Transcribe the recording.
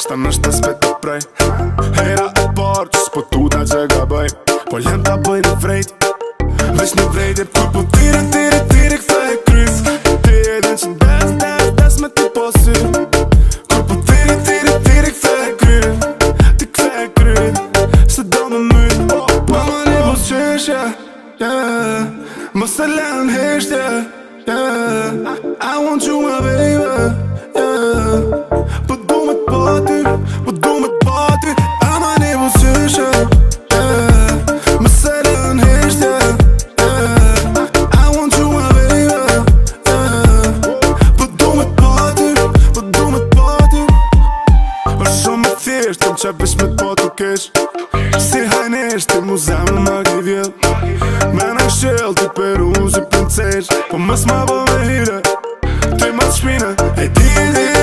ndoshta në shtespe të prej. Hera e parë që s'po tuta që gaboj, po lem ta bëj në vrejt. Vesh në vrejt e kur po tire këthe e krys. Ti edhin që des me ti posi. Kur po tire këthe e kryn. Ti këthe e kryn, se do me myt. Mama një Bueqeshje, mos e lën heshtje. I want you my baby, po du me t'pati, ama një Bueqeshje, mos e lën heshtje. I want you my baby, po du me t'pati. Është shumë e thjesht, kom qep vesh me t'patu kesh. Si hajnesh ti mu zemë më ki vjell. Me në shell ti peru si princesh, po mës ma bo me hire, ti ma t'shpine. E di